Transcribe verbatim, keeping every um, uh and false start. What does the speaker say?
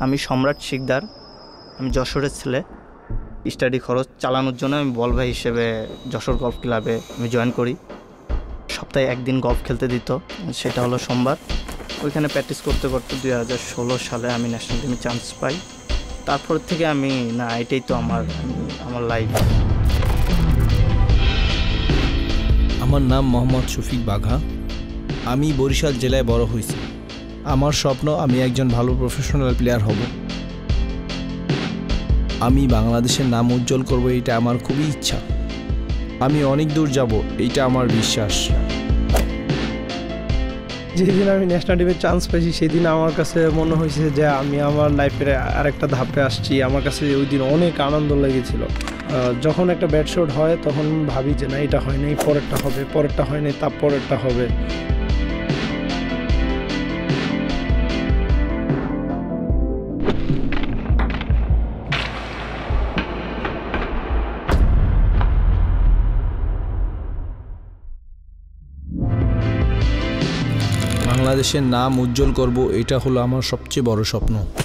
আমি সম্রাট শিকদার, আমি যশোরের ছেলে। স্টাডি খরচ চালানোর জন্য আমি বল ভাই হিসেবে যশোর গলফ ক্লাবে আমি জয়েন করি। সপ্তাহে একদিন গলফ খেলতে দিত, সেটা হলো সোমবার। ওইখানে প্র্যাকটিস করতে করতে দুই হাজার ষোলো সালে আমি ন্যাশনাল টিমে চান্স পাই। তারপর থেকে আমি না এটাই তো আমার আমার লাইফ। আমার নাম মোহাম্মদ শফিক বাঘা। আমি বরিশাল জেলায় বড় হয়েছি। আমার স্বপ্ন আমি একজন ভালো প্রফেশনাল প্লেয়ার হব। আমি বাংলাদেশের নাম উজ্জ্বল করব, এটা আমার খুবই ইচ্ছা। আমি অনেক দূর যাব, এইটা আমার বিশ্বাস। যেদিন আমি ন্যাশনাল টিমে চান্স পেয়েছি সেদিন আমার কাছে মনে হয়েছে যে আমি আমার লাইফের আরেকটা ধাপে আসছি। আমার কাছে ওই দিন অনেক আনন্দ লেগেছিল। যখন একটা ব্যাট শট হয় তখন ভাবি যে না এটা হয় নাই, পরেরটা হবে, পরেরটা হয় নাই, তার পরেরটা হবে। বাংলাদেশের নাম উজ্জ্বল করব, এটা হলো আমার সবচেয়ে বড় স্বপ্ন।